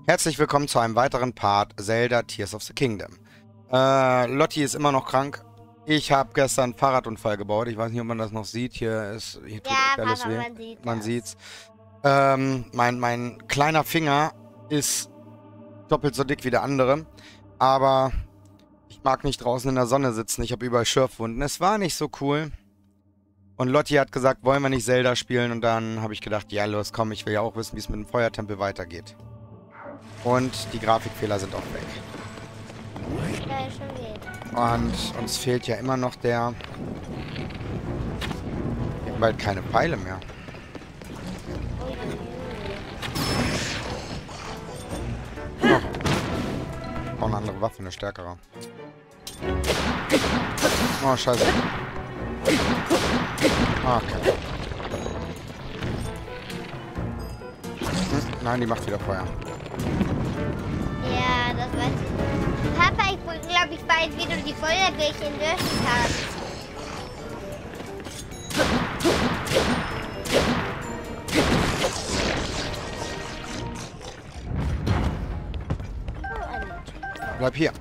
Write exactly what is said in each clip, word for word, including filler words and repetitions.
Herzlich willkommen zu einem weiteren Part Zelda Tears of the Kingdom. Äh, Lotti ist immer noch krank. Ich habe gestern einen Fahrradunfall gebaut. Ich weiß nicht, ob man das noch sieht. Hier ist hier tut Ja, echt alles Papa, weh. man sieht Man das. sieht's. Ähm, mein, mein kleiner Finger ist doppelt so dick wie der andere. Aber ich mag nicht draußen in der Sonne sitzen. Ich habe überall Schürfwunden. Es war nicht so cool. Und Lotti hat gesagt, wollen wir nicht Zelda spielen? Und dann habe ich gedacht, ja los, komm, ich will ja auch wissen, wie es mit dem Feuertempel weitergeht. Und die Grafikfehler sind auch weg. Ja, schon geht. Und uns fehlt ja immer noch der... Wir haben bald keine Pfeile mehr. Oh. Auch eine andere Waffe, eine stärkere. Oh, scheiße. Okay. Hm, nein, die macht wieder Feuer. Ja, das weiß ich. Papa, ich glaube, ich weiß, wie du die Feuerbällchen löschen kannst. Oh, ein Mut. Bleib hier.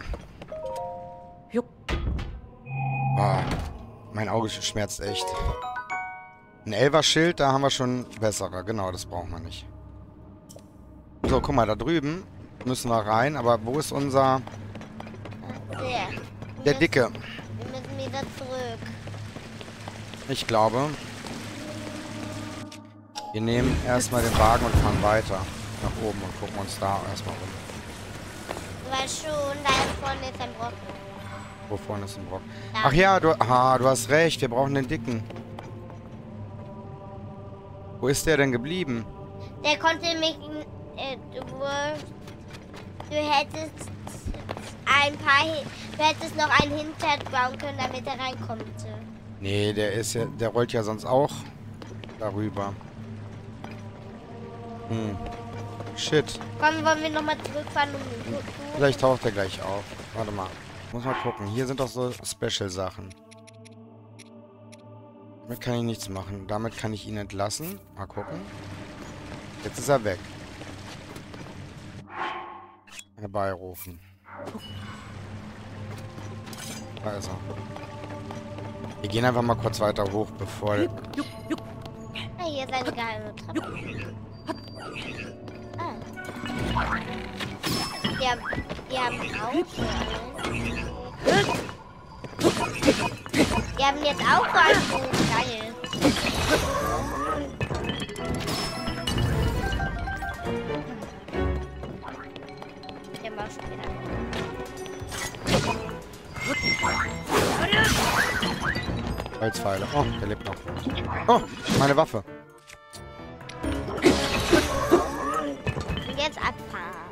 Oh, mein Auge schmerzt echt. Ein Elfer-Schild, da haben wir schon bessere. Genau, das brauchen wir nicht. So, guck mal, da drüben müssen wir rein. Aber wo ist unser... Der, Der Dicke? wir müssen wieder zurück. Ich glaube... Wir nehmen erstmal den Wagen und fahren weiter nach oben und gucken uns da erstmal um. Du weißt schon, da ist vorne jetzt ein Brocken. Wo vorne ist ein Brock? Da. Ach ja, du, aha, du hast recht. Wir brauchen den Dicken. Wo ist der denn geblieben? Der konnte mich... Äh, du, du hättest ein paar... Hi- Du hättest noch einen Hinter bauen können, damit er reinkommt. Nee, der ist ja, der rollt ja sonst auch darüber. Hm. Shit. Komm, wollen wir nochmal zurückfahren und den gucken? Vielleicht taucht er gleich auf. Warte mal. Muss mal gucken. Hier sind doch so Special-Sachen. Damit kann ich nichts machen. Damit kann ich ihn entlassen. Mal gucken. Jetzt ist er weg. Herbeirufen. Da ist er. Wir gehen einfach mal kurz weiter hoch, bevor... Ah, hier ist eine geheime Treppe. Ah. Die haben, die haben auch so alles. Die haben jetzt auch so einen Bogen. Geil. Der macht schon wieder. Holzpfeile. Oh, der lebt noch. Oh, meine Waffe. Und jetzt abfahren.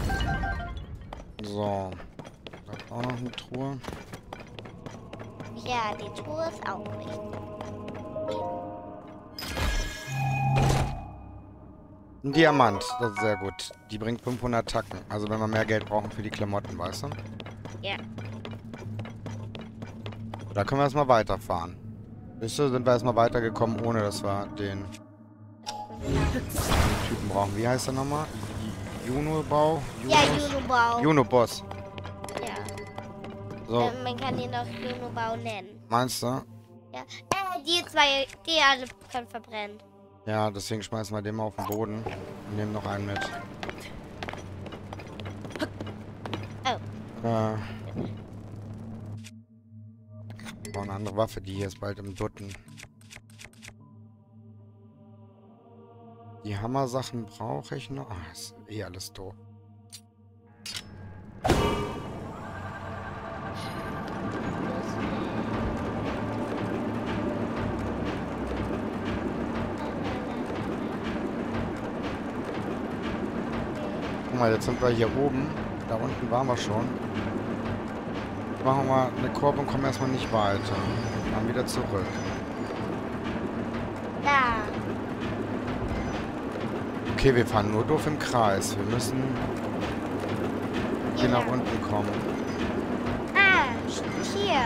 So. Da ist auch noch eine Truhe. Ja, die Truhe ist auch wichtig. Ein Diamant. Das ist sehr gut. Die bringt fünfhundert Tacken. Also wenn wir mehr Geld brauchen für die Klamotten, weißt du? Ja. Da können wir erstmal weiterfahren. Wisst ihr, sind wir erstmal weitergekommen, ohne dass wir den, den Typen brauchen. Wie heißt er nochmal? Junobau? Ja, Junobau. Junoboss. Ja. So, Ähm, Man kann ihn auch Junobau nennen. meinst du? Ja. Äh, die zwei, die alle können verbrennen. Ja, deswegen schmeißen wir den mal auf den Boden und nehmen noch einen mit. Oh. Äh. Noch eine andere Waffe, die hier ist bald im Dutten. Die Hammer-Sachen brauche ich noch. Ah, ist eh alles doof. Guck mal, jetzt sind wir hier oben. Da unten waren wir schon. Machen wir mal eine Kurve und kommen erstmal nicht weiter. Dann wieder zurück. Da. Okay, wir fahren nur doof im Kreis. Wir müssen hier nach unten kommen. Ah, hier.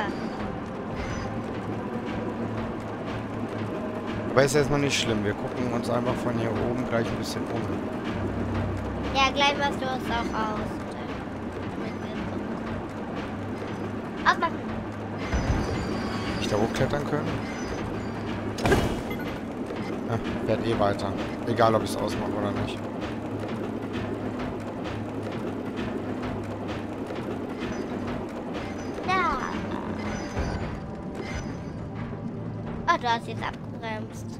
Aber ist erstmal nicht schlimm. Wir gucken uns einfach von hier oben gleich ein bisschen um. Ja, gleich machst du es auch aus. Abmachen. Nicht da hochklettern können? Ja, fährt eh weiter. Egal, ob ich es ausmache oder nicht. Ja. Oh, du hast jetzt abgebremst.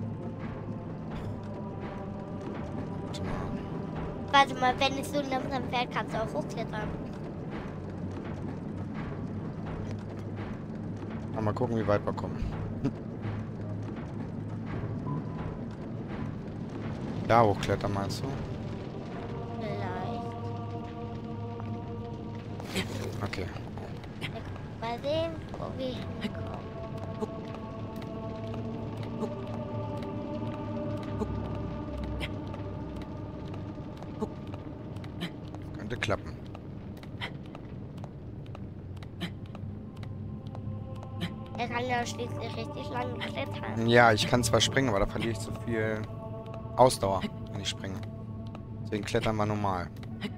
Warte mal, wenn es so langsam fährt, kannst du auch hochklettern. Mal gucken, wie weit wir kommen. Da hochklettern, meinst du? Vielleicht. Okay. Mal sehen, wo wir hinkommen. Könnte klappen. Er kann ja schließlich richtig lang klettern. Ja, ich kann zwar springen, aber da verliere ich zu viel Ausdauer, wenn ich springe. Deswegen klettern wir normal.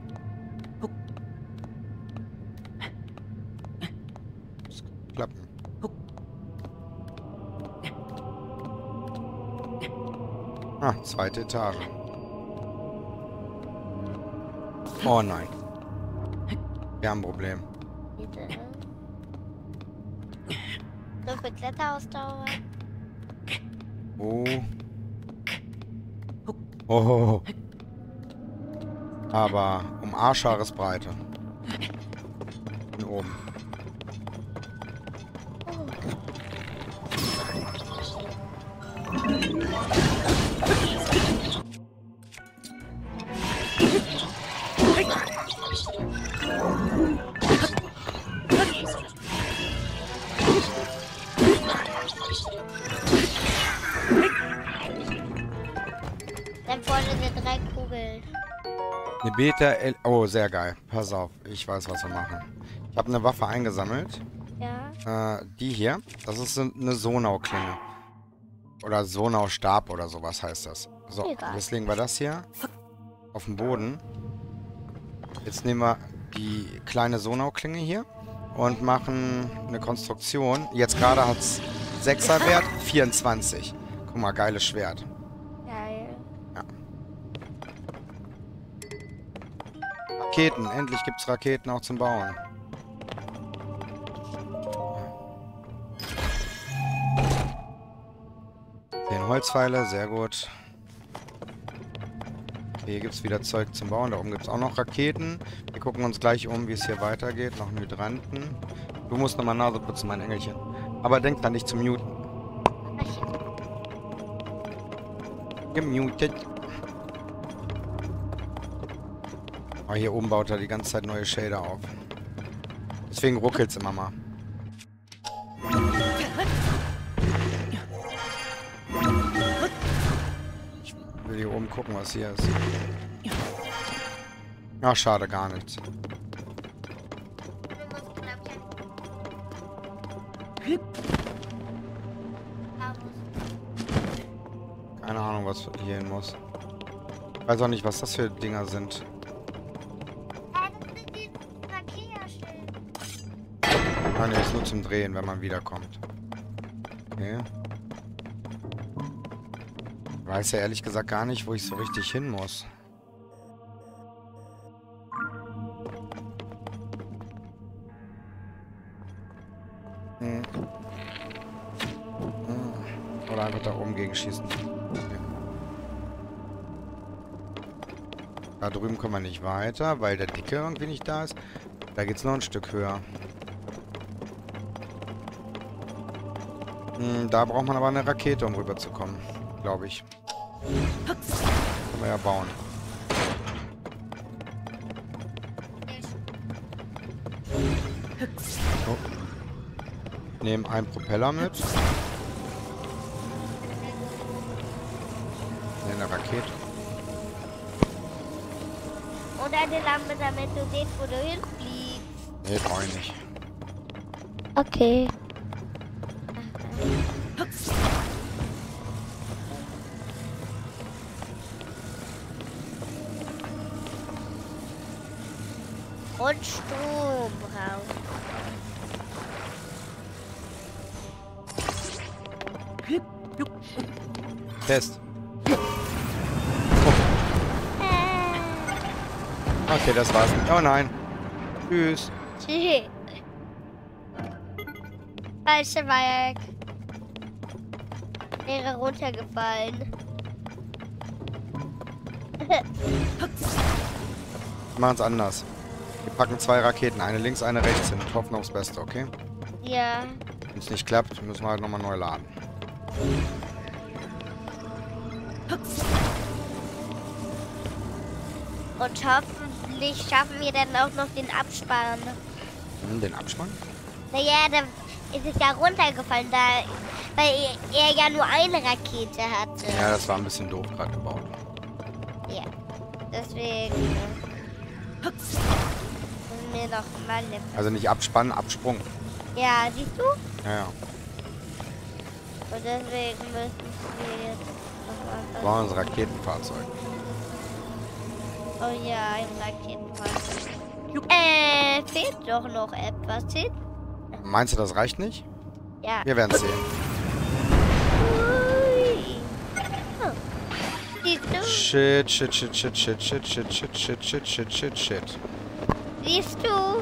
Das kann klappen. Ah, zweite Etage. Oh nein. Wir haben ein Problem. Bitte. So viel Kletterausdauer. Oh. Oh. Aber um Arschhaaresbreite. Hier oben. Dann vorne sind drei Kugeln. Eine Beta L. Oh, sehr geil. Pass auf, ich weiß, was wir machen. Ich habe eine Waffe eingesammelt. Ja. Äh, die hier. Das ist eine Sonau-Klinge. Oder Sonau-Stab oder sowas heißt das. So, Egal. jetzt legen wir das hier auf den Boden. Jetzt nehmen wir die kleine Sonau-Klinge hier und machen eine Konstruktion. Jetzt gerade hat es sechser Wert, vierundzwanzig. Guck mal, geiles Schwert. Geil. Raketen. Endlich gibt es Raketen auch zum Bauen. Zehn Holzpfeile, sehr gut. Okay, hier gibt es wieder Zeug zum Bauen. Da oben gibt es auch noch Raketen. Wir gucken uns gleich um, wie es hier weitergeht. Noch einen Hydranten. Du musst nochmal Nase putzen, mein Engelchen. Aber denk dran, nicht zu muten. Gemutet. Oh, hier oben baut er die ganze Zeit neue Shader auf. Deswegen ruckelt es immer mal. Ich will hier oben gucken, was hier ist. Ach, schade, gar nichts. Keine Ahnung, was hier hin muss. Ich weiß auch nicht, was das für Dinger sind. Ah, ne, ist nur zum Drehen, wenn man wiederkommt. Okay. Ich weiß ja ehrlich gesagt gar nicht, wo ich so richtig hin muss. Hm. Hm. Oder einfach da oben gegen schießen. Okay. Da drüben kommen wir nicht weiter, weil der Dicke irgendwie nicht da ist. Da geht's noch ein Stück höher. Hm, da braucht man aber eine Rakete, um rüberzukommen. Glaube ich. Können wir ja bauen. Oh. Nehmen einen Propeller mit. Ne, eine Rakete. Und eine Lampe, damit du siehst, wo du hinfliegst. Ne, brauche ich nicht. Okay. Und Strom braucht. Test. Äh. Okay, das war's. Oh nein. Tschüss. Falsche Weg. Wäre runtergefallen. Wir machen es anders. Wir packen zwei Raketen, eine links, eine rechts hin und hoffen aufs Beste, okay? Ja. Wenn es nicht klappt, müssen wir halt nochmal neu laden. Und hoffentlich schaffen wir dann auch noch den Abspann. Hm, den Abspann? Naja, da ist es ja runtergefallen, da, weil er ja nur eine Rakete hatte. Ja, das war ein bisschen doof gerade gebaut. Ja. Deswegen müssen wir noch mal eine... Also nicht Abspann, Absprung. Ja, siehst du? Ja, ja. Und deswegen müssen wir jetzt noch Das mal... war unser Raketenfahrzeug. Oh ja, ein Raketenfahrzeug. Äh, fehlt doch noch etwas. Fehlt? Meinst du, das reicht nicht? Ja. Wir werden sehen. Ui. Oh. Siehst du? Shit, shit, shit, shit, shit, shit, shit, shit, shit, shit, shit, shit, shit. Siehst du?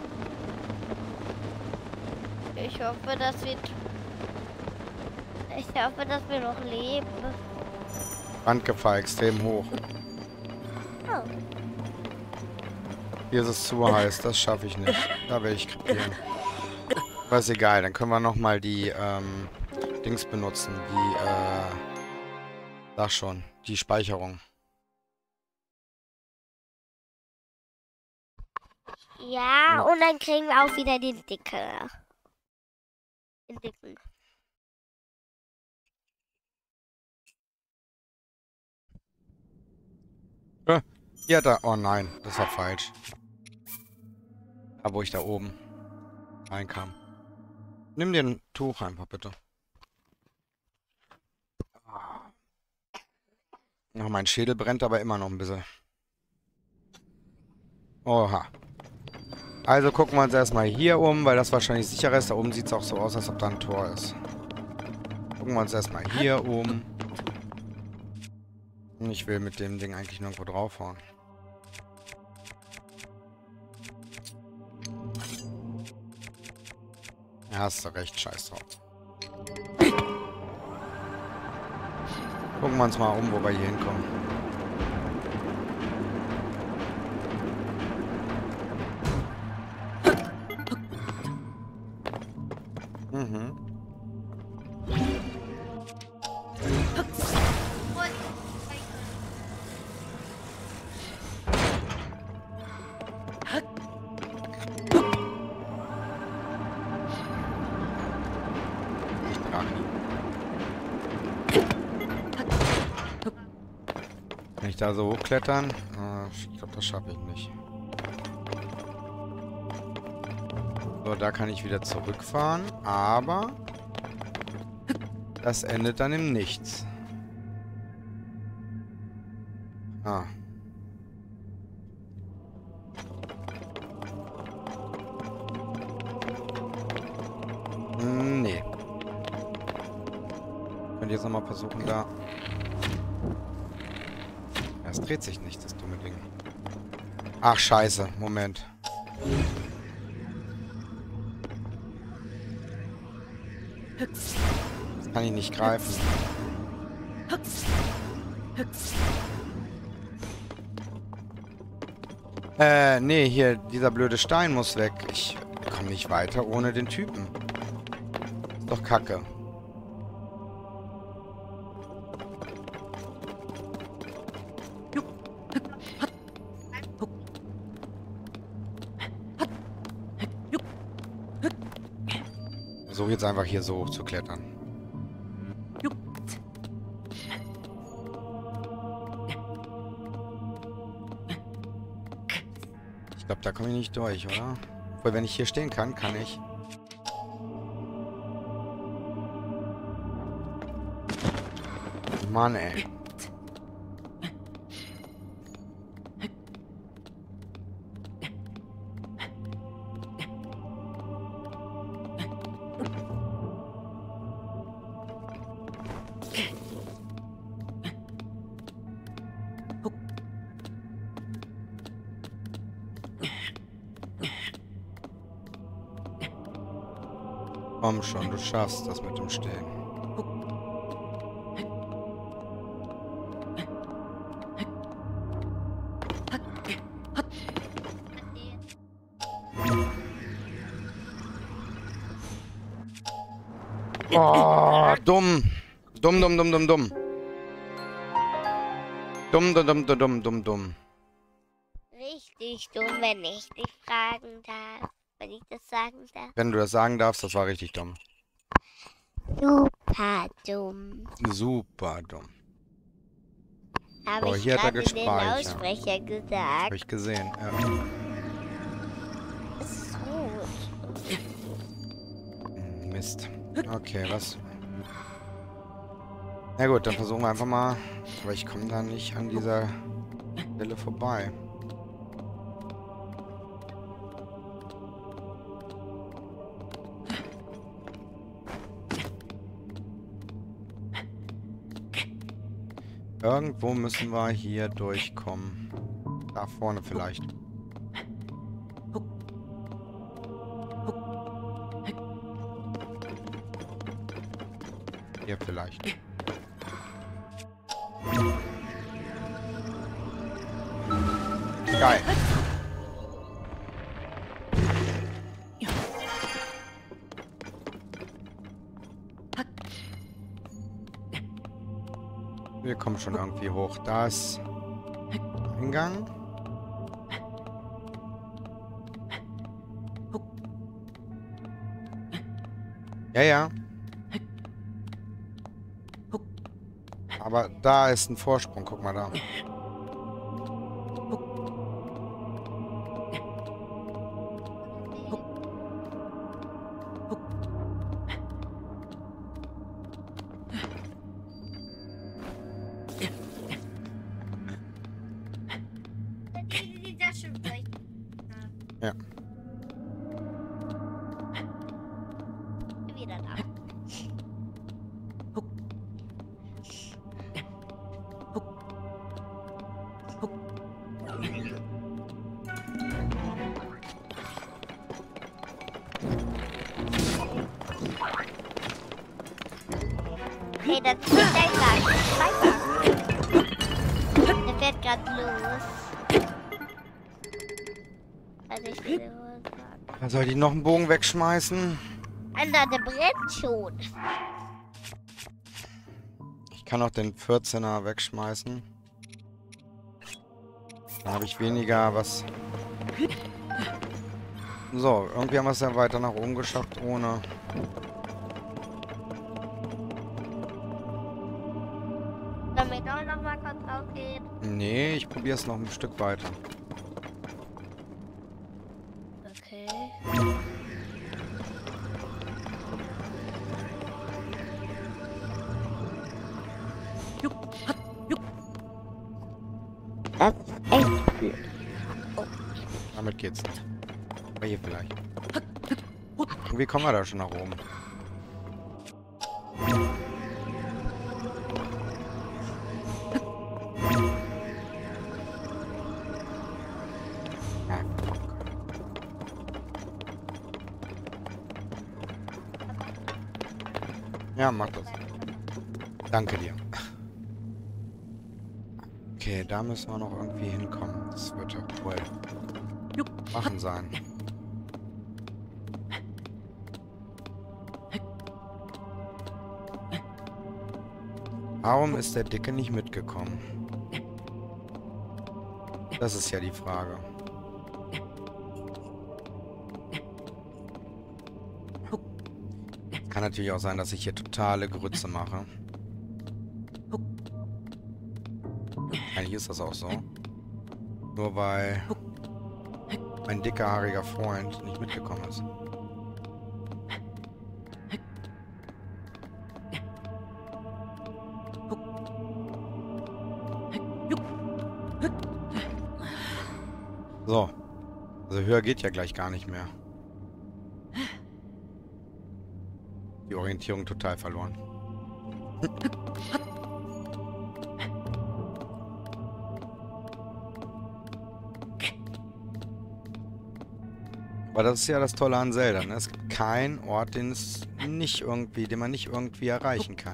Ich hoffe, dass wir... Ich hoffe, dass wir noch leben. Brandgefahr extrem hoch. Oh. Hier ist es zu heiß, das schaffe ich nicht. Da werde ich krepieren. Aber ist egal, dann können wir nochmal die, ähm, Dings benutzen. Die, äh, sag schon, die Speicherung. Ja, Ja. und dann kriegen wir auch wieder den Dicke. Den Dicken. Äh, ja, da, oh nein, das war falsch. Da, wo ich da oben reinkam. Nimm dir ein Tuch einfach, bitte. Ach, mein Schädel brennt aber immer noch ein bisschen. Oha. Also gucken wir uns erstmal hier um, weil das wahrscheinlich sicherer ist. Da oben sieht es auch so aus, als ob da ein Tor ist. Gucken wir uns erstmal hier um. Ich will mit dem Ding eigentlich nirgendwo draufhauen. Ja, hast du recht, scheiß drauf. Gucken wir uns mal um, wo wir hier hinkommen. Mhm. Nicht Drachi. Kann ich da so hochklettern? Ah, ich glaube, das schaffe ich nicht. So, da kann ich wieder zurückfahren, aber das endet dann im Nichts. Ah. Hm, nee. Könnt ihr jetzt nochmal versuchen, da... Ja, es dreht sich nicht, das dumme Ding. Ach, scheiße. Moment. Das kann ich nicht greifen. Äh, nee, hier, dieser blöde Stein muss weg. Ich komme nicht weiter ohne den Typen. Ist doch kacke. Versuche jetzt einfach hier so hoch zu klettern. Ich glaube, da komme ich nicht durch, oder? Obwohl, wenn ich hier stehen kann, kann ich. Mann, ey. Komm schon, du schaffst das mit dem Stehen. Oh, dumm. Dumm, dumm, dumm, dumm, dumm. Dumm, dumm, dumm, dumm, dumm, dumm. Richtig dumm, wenn ich dich fragen darf. Wenn ich das sagen darf. Wenn du das sagen darfst, das war richtig dumm. Super dumm. Super dumm. Habe So, ich hier hat er gerade in den gespeichert. Lautsprecher Hab gesagt. ich gesehen, ja. Das ist gut. Hm, Mist. Okay, was? Na gut, dann versuchen wir einfach mal. Aber ich komme da nicht an dieser Stelle vorbei. Irgendwo müssen wir hier durchkommen. Da vorne vielleicht. Hier vielleicht. Geil. Wir kommen schon irgendwie hoch. Da ist Eingang. Ja, ja. Aber da ist ein Vorsprung. Guck mal da. Ja. Wieder da. Hey, das ist dein Wagen. Der fährt gerade los. Also ich will nur sagen. Soll die noch einen Bogen wegschmeißen? Alter, der brennt schon. Ich kann auch den vierzehner wegschmeißen. Dann habe ich weniger was. So, irgendwie haben wir es ja weiter nach oben geschafft, ohne... Sollen wir doch noch mal kurz rausgehen? Nee, ich probiere es noch ein Stück weiter. Okay. Das ist echt blöd. Damit geht's nicht. Aber hier vielleicht. Wie kommen wir da schon nach oben? Ja, mach das. Danke dir. Okay, da müssen wir noch irgendwie hinkommen. Das wird ja wohl machen sein. Warum ist der Dicke nicht mitgekommen? Das ist ja die Frage. Kann natürlich auch sein, dass ich hier totale Grütze mache. Eigentlich ist das auch so. Nur weil mein dicker, haariger Freund nicht mitgekommen ist. So. Also höher geht ja gleich gar nicht mehr. Die Orientierung total verloren. Aber das ist ja das Tolle an Zelda, ne? Es gibt keinen Ort, den es nicht irgendwie, den man nicht irgendwie erreichen kann.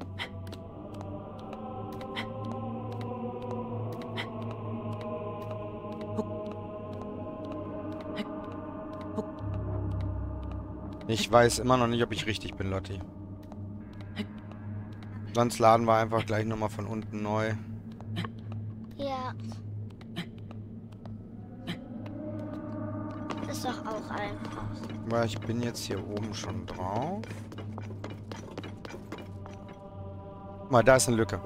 Ich weiß immer noch nicht, ob ich richtig bin, Lotti. Sonst laden wir einfach gleich nochmal von unten neu. Ja. Ist doch auch einfach. Weil ich bin jetzt hier oben schon drauf. Guck mal, da ist eine Lücke.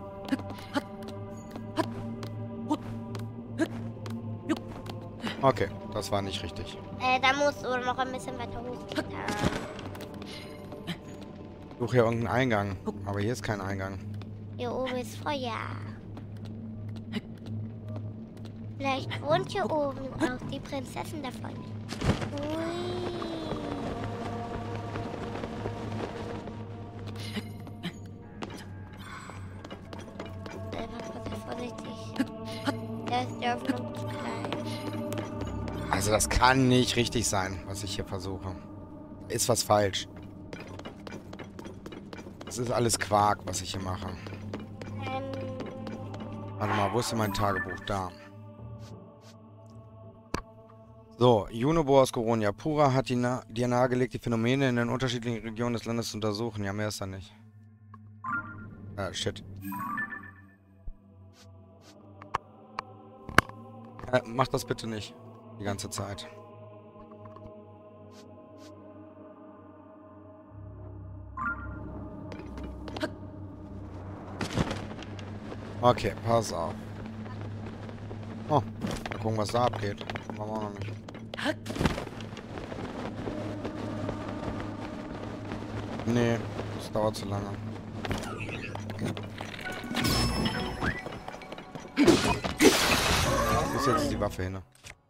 Okay, das war nicht richtig. Äh, da musst du noch ein bisschen weiter hoch. Ähm, Ich suche hier irgendeinen Eingang. Aber hier ist kein Eingang. hier oben ist Feuer. Vielleicht wohnt hier oben auch die Prinzessin davon. Ui. Vorsichtig. Der ist der Öffnungsgleich. Also das kann nicht richtig sein, was ich hier versuche. Ist was falsch. Das ist alles Quark, was ich hier mache. Ähm, Warte mal, wo ist denn mein Tagebuch? Da. So, Junobo aus Goronia. Pura hat die na dir nahegelegt, die Phänomene in den unterschiedlichen Regionen des Landes zu untersuchen. Ja, mehr ist da nicht. Ah, shit. Äh, mach das bitte nicht. Die ganze Zeit. Okay, pass auf. Oh, mal gucken, was da abgeht. Machen wir auch noch nicht. Nee, das dauert zu lange. Bis jetzt ist die Waffe hin.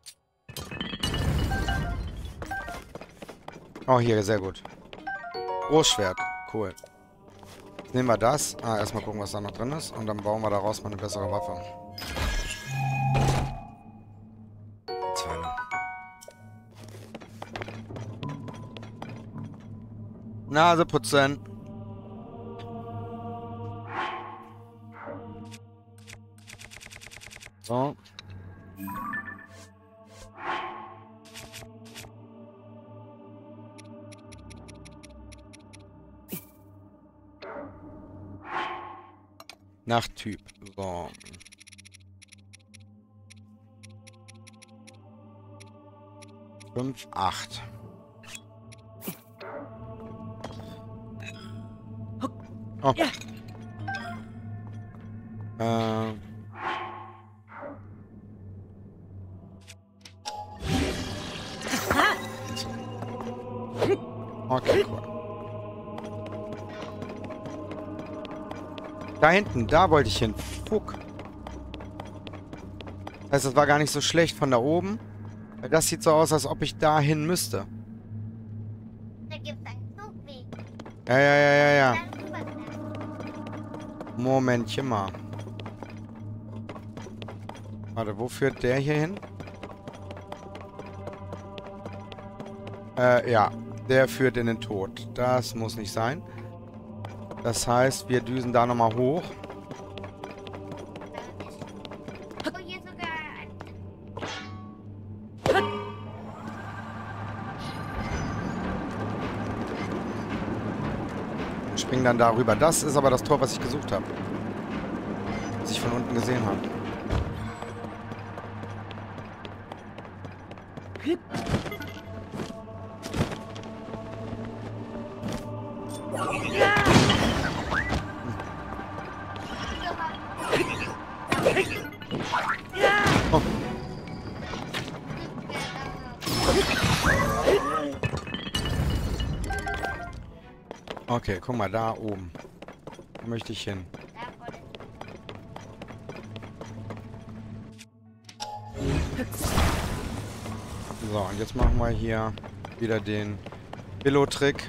Oh, hier, sehr gut. Großschwert, cool. Jetzt nehmen wir das. Ah, erstmal gucken, was da noch drin ist. Und dann bauen wir daraus mal eine bessere Waffe. Nase putzen. So. Nach Typ. So. Fünf, acht. Oh. Äh. Okay, cool. Da hinten, da wollte ich hin. Fuck. Das heißt, das war gar nicht so schlecht von da oben. Weil das sieht so aus, als ob ich da hin müsste. Da gibt es einen Zugweg. Ja, ja, ja, ja, ja. Dann rüber. Momentchen mal. Warte, wo führt der hier hin? Äh, ja. Der führt in den Tod. Das muss nicht sein. Das heißt, wir düsen da nochmal hoch. Oh, hier sogar ein... Springen dann darüber. Das ist aber das Tor, was ich gesucht habe. Was ich von unten gesehen habe. Oh. Okay, guck mal, da oben. Da möchte ich hin. So, und jetzt machen wir hier wieder den Billo-Trick.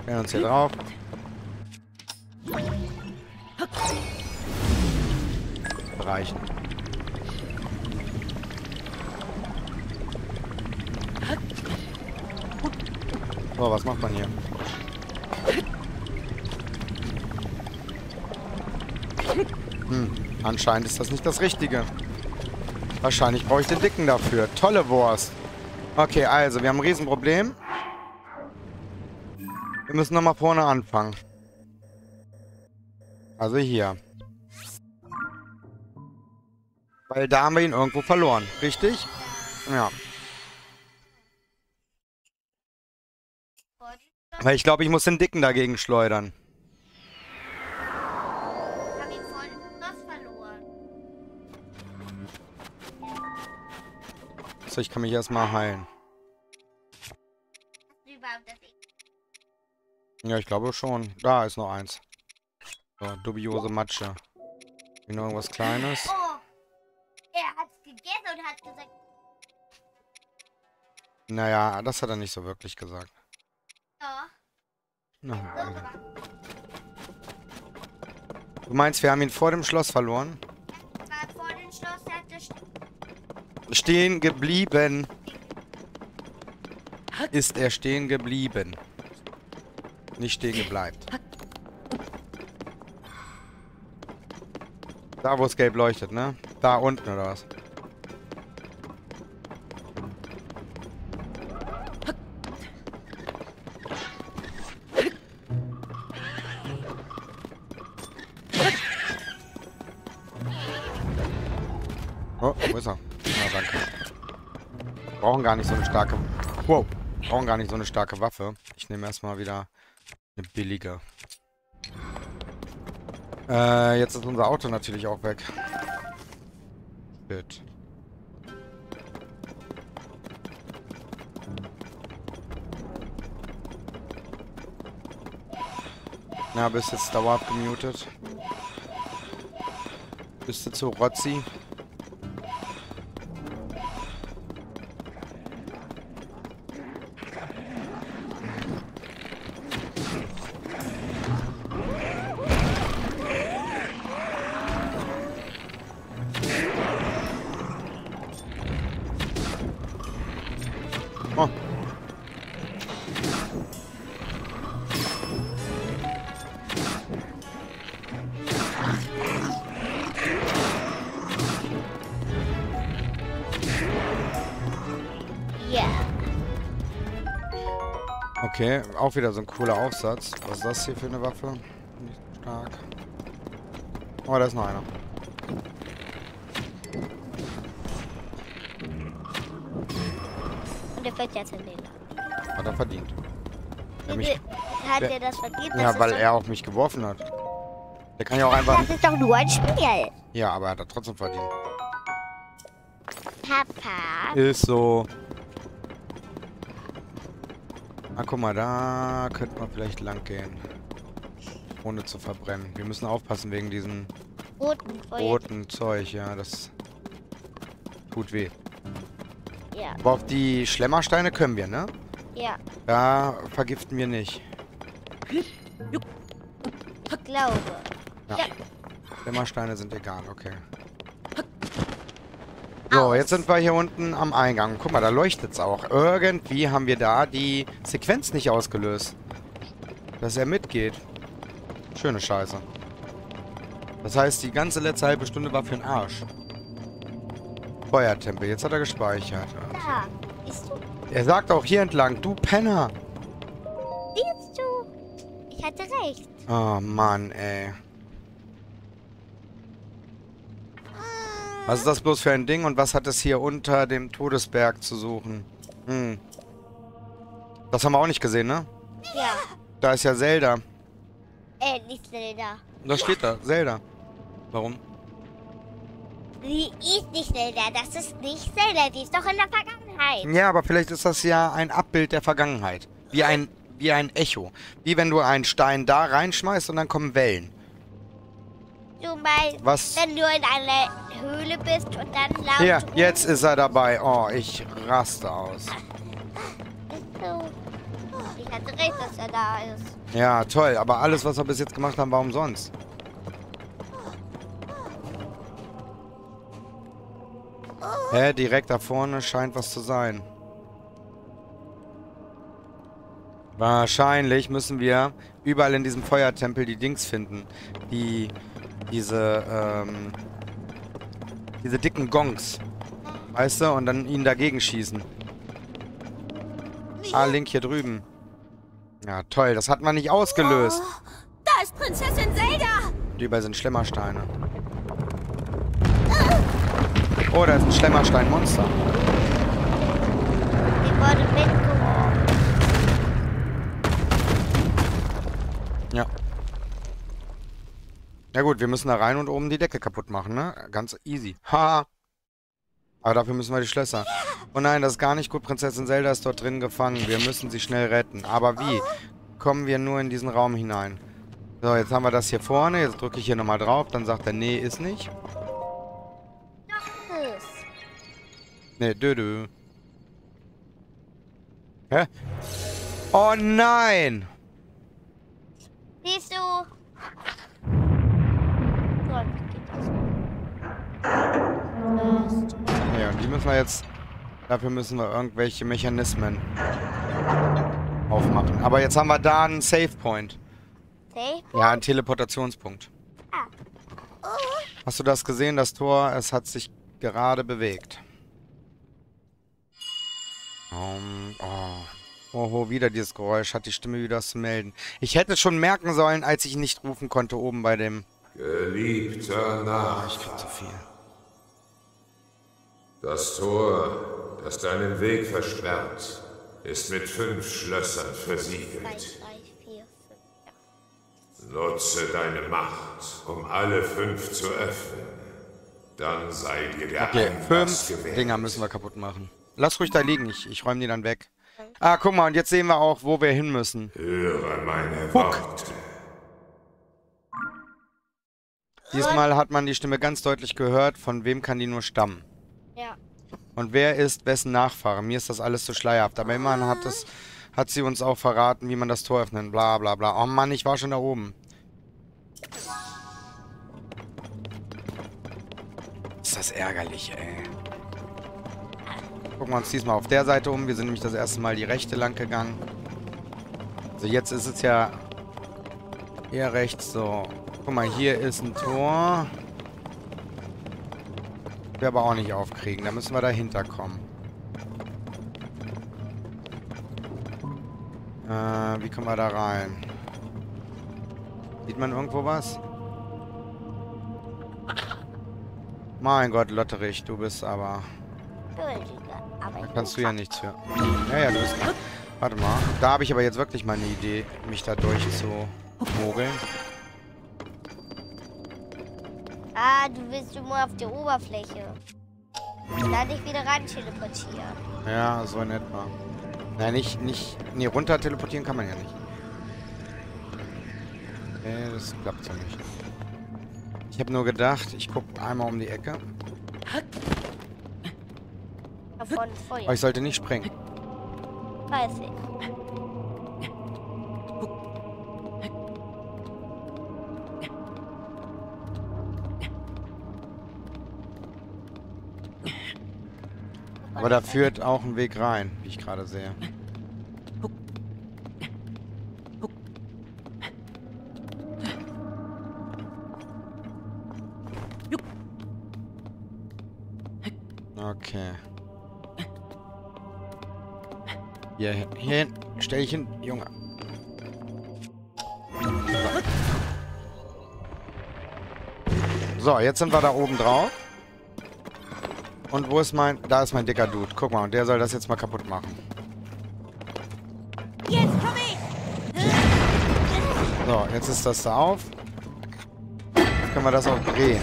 Stellen uns hier drauf. Reichen. So, was macht man hier? Hm, anscheinend ist das nicht das Richtige. Wahrscheinlich brauche ich den Dicken dafür. Tolle Wurst. Okay, also, wir haben ein Riesenproblem. Wir müssen nochmal vorne anfangen. Also hier. Weil da haben wir ihn irgendwo verloren. Richtig? Ja. Weil ich glaube, ich muss den Dicken dagegen schleudern. Ich habe ihn vor dem Schloss verloren. So, ich kann mich erstmal heilen. Hast du überhaupt das X? Ja, ich glaube schon. Da ist noch eins. So, dubiose Matsche. Wie noch irgendwas Kleines. Oh! Er hat es gegessen und hat gesagt... Naja, das hat er nicht so wirklich gesagt. Ja. Na, du meinst, wir haben ihn vor dem Schloss verloren? War vor dem Schloss, er hatte st Stehen geblieben. Ist er stehen geblieben. Nicht stehen gebleibt. Da, wo es gelb leuchtet, ne? Da unten, oder was? Oh, wo ist er? Na, danke. Brauchen gar nicht so eine starke... Wow. Brauchen gar nicht so eine starke Waffe. Ich nehme erstmal wieder eine billige. Äh, jetzt ist unser Auto natürlich auch weg. Shit. Ja, bist jetzt dauerhaft gemutet. Bist du zu Rotzi? Oh. Ja. Okay, auch wieder so ein cooler Aufsatz. Was ist das hier für eine Waffe? Nicht so stark. Oh, da ist noch einer. Und er wird jetzt in den Hat er verdient. Der mich, Hat der- er das verdient? Das ja, ist weil doch, er auf mich geworfen hat. Der kann ja auch einfach... Das ist doch nur ein Spiel. Ja, aber er hat er trotzdem verdient. Papa. Ist so. Ah, guck mal, da könnte man vielleicht lang gehen. Ohne zu verbrennen. Wir müssen aufpassen wegen diesem Roten Feuer. roten Zeug, ja, das tut weh. Ja, Aber auf die Schlemmersteine können wir, ne? ja. Da vergiften wir nicht. Ich glaube. Ja. Ja. Schlemmersteine sind egal, okay. So, jetzt sind wir hier unten am Eingang. Guck mal, da leuchtet es auch. Irgendwie haben wir da die Sequenz nicht ausgelöst. Dass er mitgeht. Schöne Scheiße. Das heißt, die ganze letzte halbe Stunde war für den Arsch. Feuertempel, jetzt hat er gespeichert. Da. Siehst du? Er sagt auch hier entlang, du Penner. Siehst du? Ich hatte recht. Oh Mann, ey. Was ist das bloß für ein Ding und was hat es hier unter dem Todesberg zu suchen? Hm. Das haben wir auch nicht gesehen, ne? Ja. Da ist ja Zelda. Äh, nicht Zelda. Da steht da, Zelda. Warum? Sie ist nicht Zelda. Das ist nicht Zelda. Die ist doch in der Vergangenheit. Ja, aber vielleicht ist das ja ein Abbild der Vergangenheit. Wie ein, wie ein Echo. Wie wenn du einen Stein da reinschmeißt und dann kommen Wellen. Zum Beispiel, Was? wenn du in einer Höhle bist und dann laut... Hier, jetzt ist er dabei. Oh, ich raste aus. So. Ich hatte hatte recht, dass er da ist. Ja, toll. Aber alles, was wir bis jetzt gemacht haben, war umsonst. Hä, direkt da vorne scheint was zu sein. Wahrscheinlich müssen wir überall in diesem Feuertempel die Dings finden. Die, diese, ähm, diese dicken Gongs. Weißt du? Und dann ihn dagegen schießen. Ah, Link hier drüben. Ja, toll. Das hat man nicht ausgelöst. Oh, da ist Prinzessin Zelda. Und überall sind Schlemmersteine. Oh, da ist ein Schlemmersteinmonster. Die wurde mitgenommen. Ja. Ja gut, wir müssen da rein und oben die Decke kaputt machen, ne? Ganz easy. Ha! Aber dafür müssen wir die Schlösser. Oh nein, das ist gar nicht gut. Prinzessin Zelda ist dort drin gefangen. Wir müssen sie schnell retten. Aber wie? Kommen wir nur in diesen Raum hinein? So, jetzt haben wir das hier vorne. Jetzt drücke ich hier nochmal drauf. Dann sagt er, nee, ist nicht. Nee, dö, dö. Hä? Oh nein! Siehst du? So, wie geht das? Ja, und die müssen wir jetzt... Dafür müssen wir irgendwelche Mechanismen aufmachen. Aber jetzt haben wir da einen Save Point. Save? Ja, einen Teleportationspunkt. Ah. Hast du das gesehen, das Tor? Es hat sich gerade bewegt. Um, oh. Oho, wieder dieses Geräusch. Hat die Stimme wieder was zu melden. Ich hätte schon merken sollen, als ich nicht rufen konnte, oben bei dem... Geliebter Nachbar. Ich krieg zu viel. Das Tor, das deinen Weg versperrt, ist mit fünf Schlössern zwei, versiegelt. drei, vier, fünf. Nutze deine Macht, um alle fünf zu öffnen. Dann sei dir der Okay, Einlass fünf gewährt. Dinger müssen wir kaputt machen. Lass ruhig da liegen, ich, ich räume die dann weg. Ah, guck mal, und jetzt sehen wir auch, wo wir hin müssen. Höre meine Huck. Worte. Diesmal hat man die Stimme ganz deutlich gehört, von wem kann die nur stammen. Ja. Und wer ist wessen Nachfahre? Mir ist das alles zu schleierhaft. Aber immerhin hat, es, hat sie uns auch verraten, wie man das Tor öffnet. Bla bla bla. Oh Mann, ich war schon da oben. Ist das ärgerlich, ey. Gucken wir uns diesmal auf der Seite um. Wir sind nämlich das erste Mal die rechte lang gegangen. Also jetzt ist es ja eher rechts. So. Guck mal, hier ist ein Tor. Wir aber auch nicht aufkriegen. Da müssen wir dahinter kommen. Äh, wie kommen wir da rein? Sieht man irgendwo was? Mein Gott, Lotterich, du bist aber... Da kannst du ja nichts für. Ja, ja, du bist... Warte mal. Da habe ich aber jetzt wirklich mal eine Idee, mich da durch zu mogeln. Ah, du willst nur auf die Oberfläche. Und dann dich wieder rein teleportieren. Ja, so in etwa. Nein, nicht, nicht... Nee, runter teleportieren kann man ja nicht. Nee, das klappt so nicht. Ich habe nur gedacht, ich gucke einmal um die Ecke. Davon Feuer. Aber ich sollte nicht springen. Weiß ich. Aber da führt auch ein Weg rein, wie ich gerade sehe. Okay. Hier hin. Hier hin. Stell dich hin, Junge. So, jetzt sind wir da oben drauf. Und wo ist mein... Da ist mein dicker Dude. Guck mal, und der soll das jetzt mal kaputt machen. Jetzt komm ich! So, jetzt ist das da auf. Jetzt können wir das auch drehen.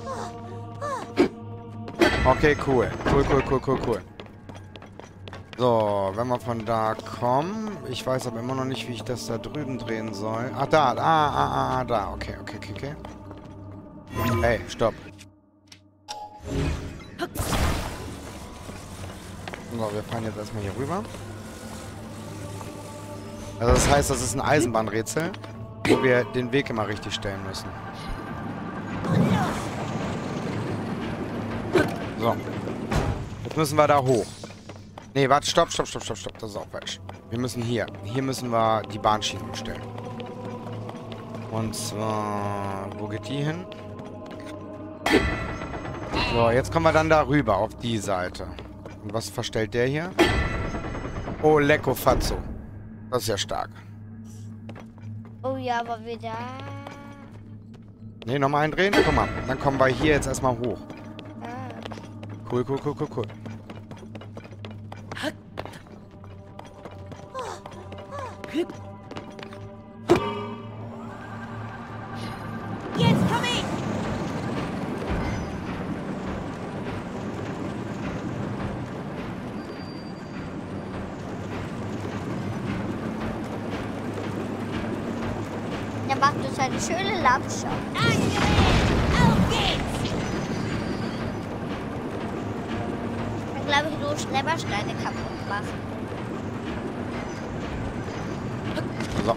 Okay, cool. Cool, cool, cool, cool, cool. So, wenn wir von da kommen... Ich weiß aber immer noch nicht, wie ich das da drüben drehen soll. Ach, da. Ah, ah, ah, ah, da. Okay, okay, okay, okay. Hey, stopp. So, wir fahren jetzt erstmal hier rüber. Also das heißt, das ist ein Eisenbahnrätsel, wo wir den Weg immer richtig stellen müssen. So. Jetzt müssen wir da hoch. Nee, warte, stopp, stopp, stopp, stopp, stopp. Das ist auch falsch. Wir müssen hier. Hier müssen wir die Bahnschienen umstellen. Und zwar... Wo geht die hin? So, jetzt kommen wir dann da rüber, auf die Seite. Und was verstellt der hier? Oh, Lecco Fazzo. Das ist ja stark. Oh ja, aber wieder... Ne, nochmal eindrehen? Guck mal, dann kommen wir hier jetzt erstmal hoch. Ah. Cool, cool, cool, cool, cool. Jetzt komm ich! Der macht uns eine schöne Landschaft. Angelegt! Auf geht's! Dann glaube ich nur Schleppersteine kaputt machen. So.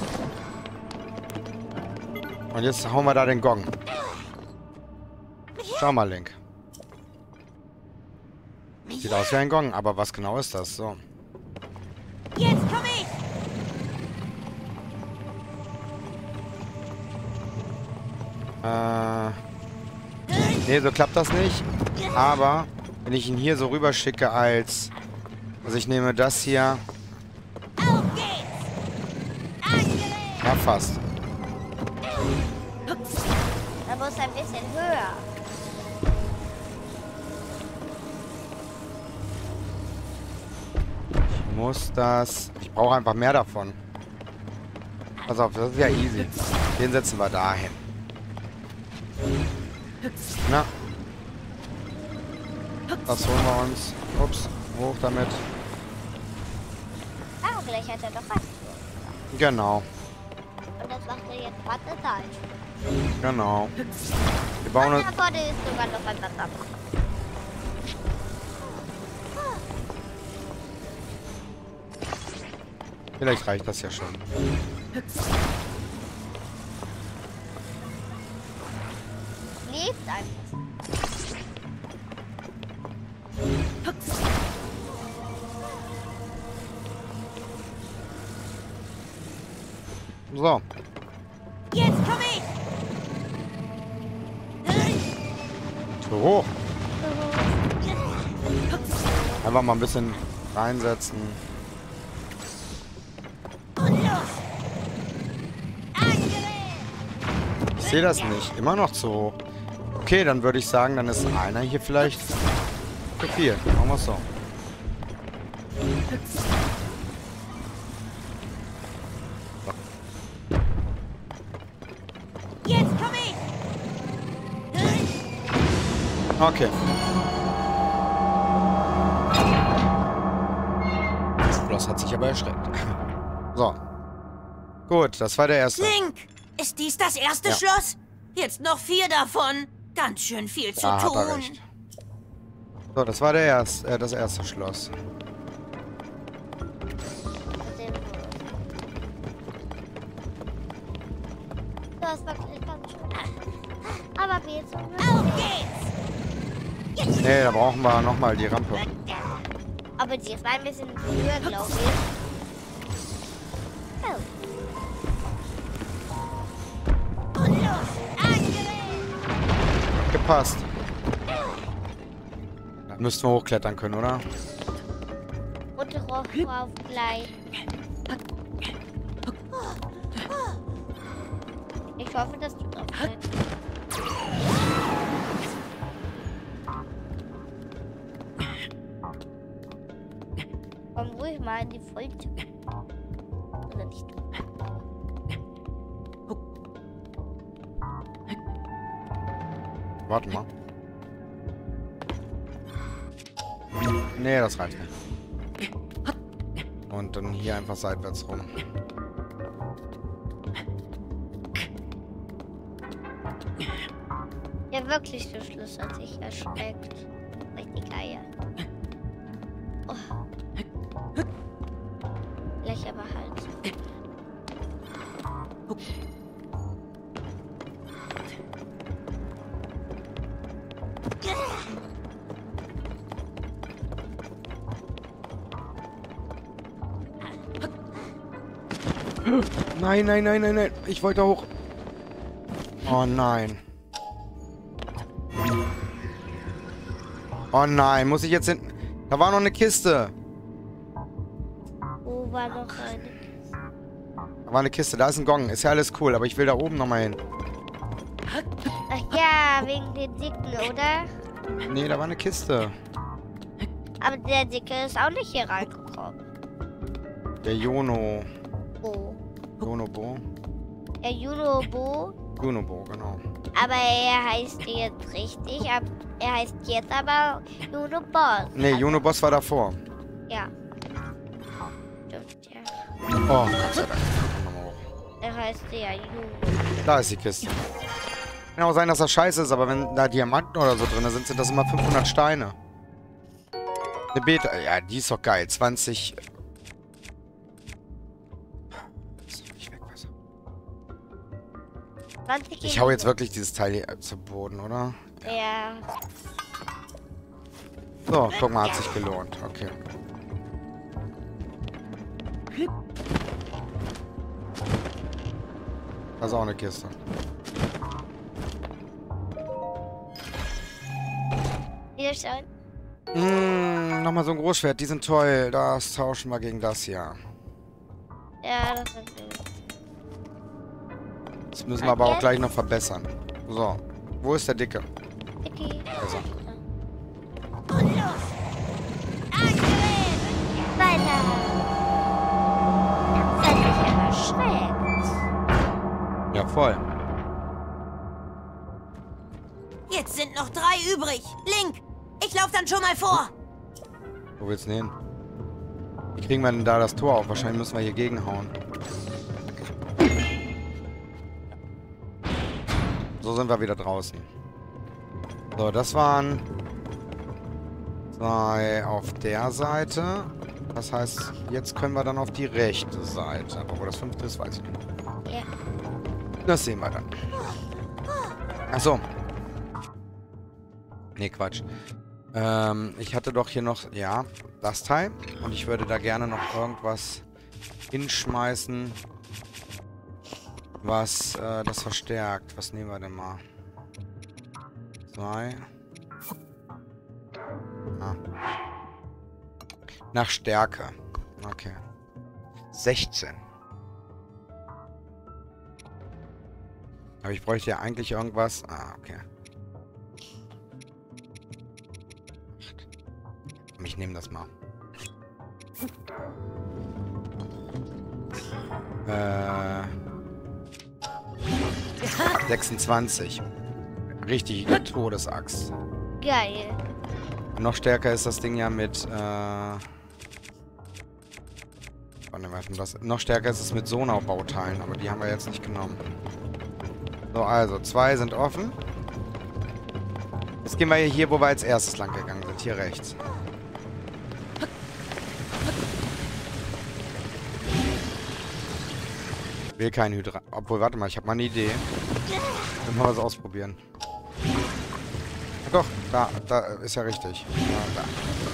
Und jetzt hauen wir da den Gong. Schau mal, Link. Sieht aus wie ein Gong, aber was genau ist das? So. Jetzt komm ich! Äh. Nee, so klappt das nicht. Aber wenn ich ihn hier so rüber schicke als... Also ich nehme das hier... Auf geht's! Angelegt! Ja, fast. Da muss ein bisschen höher. Ich muss das... Ich brauche einfach mehr davon. Pass auf, das ist ja easy. Den setzen wir da hin. Na. Das holen wir uns. Ups, hoch damit. Ah, vielleicht hat er doch was. Genau, Und das macht er jetzt gerade falsch. genau. Wir bauen Und uns... da vorne ist sogar noch ein Wasser. Vielleicht reicht das ja schon. Lebt einfach. So. Jetzt komm ich! Zu hoch. Einfach mal ein bisschen reinsetzen. Und los! Angelegt! Ich sehe das nicht. Immer noch zu hoch. Okay, dann würde ich sagen, dann ist einer hier vielleicht zu viel. Machen wir es so. Jetzt komm ich! Okay. Das Schloss hat sich aber erschreckt. So. Gut, das war der erste. Link! Ist dies das erste Ja. Schloss? Jetzt noch vier davon. Ganz schön viel zu Da hat er tun. recht. So, das war der erste, äh, das erste Schloss. Das ist wirklich ganz schön. Aber wir jetzt Auf geht's! Nee, da brauchen wir nochmal die Rampe. Aber die ist ein bisschen höher, glaube ich. Oh. Und los! Angelegt! Gepasst. Da müssten wir hochklettern können, oder? Und drauf auf gleich. Ich hoffe, dass du drauf bleibst. Komm ruhig mal in die Folge. Oder nicht? Warte mal. Nee, das reicht nicht. Und dann hier einfach seitwärts rum. Ja, wirklich, der Schluss hat sich erschreckt. Richtig geil. Oh. Gleich aber halt. Nein, nein, nein, nein, nein. Ich wollte hoch. Oh nein. Oh nein, muss ich jetzt hin... Da war noch eine Kiste. Wo war noch eine Kiste? Da war eine Kiste, da ist ein Gong. Ist ja alles cool, aber ich will da oben nochmal hin. Ach ja, wegen den Dicken, oder? Nee, da war eine Kiste. Aber der Dicke ist auch nicht hier reingekommen. Der Jono. Bo. Jonobo. Der Junobo. Jonobo, genau. Aber er heißt jetzt richtig. ab- Er heißt jetzt aber Junobos. Nee, Jonoboss war davor. Ja. Stimmt, ja. Oh, Gott sei Dank. Komm nochmal hoch. Er heißt ja Juno. Da ist die Kiste. Kann auch sein, dass das scheiße ist, aber wenn da Diamanten oder so drin sind, sind das immer fünfhundert Steine. Eine Beta. Ja, die ist doch geil. zwanzig. Ich weg, Wasser. zwanzig Ich hau jetzt wirklich dieses Teil hier zu Boden, oder? Ja. So, guck mal, hat sich gelohnt. Okay. Das ist auch eine Kiste. Hier schon. Mmh, nochmal so ein Großschwert. Die sind toll. Das tauschen wir gegen das hier. Ja, das ist gut. Das müssen wir aber auch gleich noch verbessern. So. Wo ist der Dicke? Okay. Also. Und los! Angriff! Weiter! Das hat mich erschreckt. Ja, voll. Jetzt sind noch drei übrig. Link, ich lauf dann schon mal vor. Wo willst du denn hin? Wie kriegen wir denn da das Tor auf? Wahrscheinlich müssen wir hier gegenhauen. So sind wir wieder draußen. So, das waren zwei auf der Seite. Das heißt, jetzt können wir dann auf die rechte Seite. Aber wo das fünfte ist, weiß ich nicht. Ja. Das sehen wir dann. Achso. Nee, Quatsch. Ähm, ich hatte doch hier noch, ja, das Teil. Und ich würde da gerne noch irgendwas hinschmeißen, was äh, das verstärkt. Was nehmen wir denn mal? Zwei. Ah. Nach Stärke. Okay. sechzehn. Aber ich bräuchte ja eigentlich irgendwas. Ah, okay. Ich nehme das mal. Äh. sechsundzwanzig. Richtige Todesaxt. Geil. Noch stärker ist das Ding ja mit, äh... Warte mal, das, noch stärker ist es mit Sonau-Bauteilen, aber die haben wir jetzt nicht genommen. So, also, zwei sind offen. Jetzt gehen wir hier, wo wir als erstes lang gegangen sind. Hier rechts. Will kein Hydra... Obwohl, warte mal, ich habe mal eine Idee. Dann mal was ausprobieren. Ja, doch, da, da ist ja richtig. Ja, da.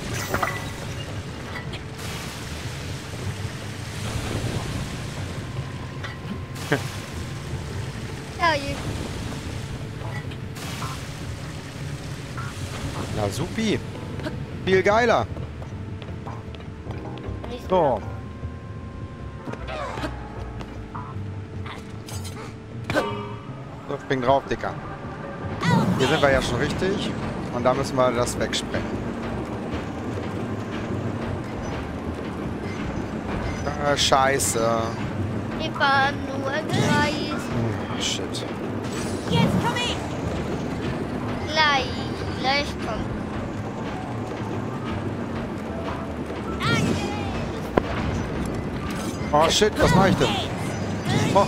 Geil. Na, supi. Viel geiler. So. So, spring drauf, Dicker. Hier sind wir ja schon richtig. Und da müssen wir das wegsprengen. Ah, scheiße. Wir fahren nur Kreis. Oh, shit. Jetzt komm ich. Gleich. Gleich kommt. Oh, shit, was mache ich denn? Oh,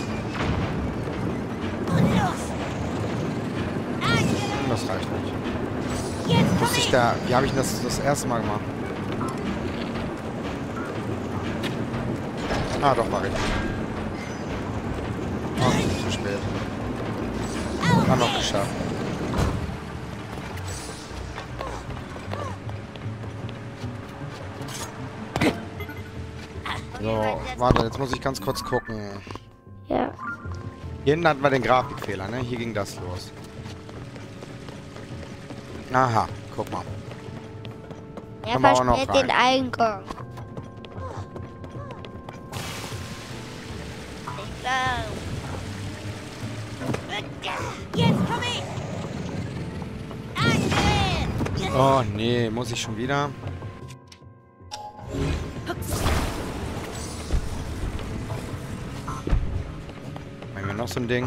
Und los. das reicht nicht. Jetzt komm Muss ich ich. da... Wie habe ich das das erste Mal gemacht? Ah, doch, war richtig. Oh, zu spät. Haben noch geschafft. So, warte, jetzt muss ich ganz kurz gucken. Ja. Hier hinten hatten wir den Grafikfehler, ne? Hier ging das los. Aha, guck mal. Er Können wir auch noch versperrt den Eingang. Ich glaube. Jetzt komm ich! Angriff! Oh, nee, muss ich schon wieder? Haben wir noch so ein Ding?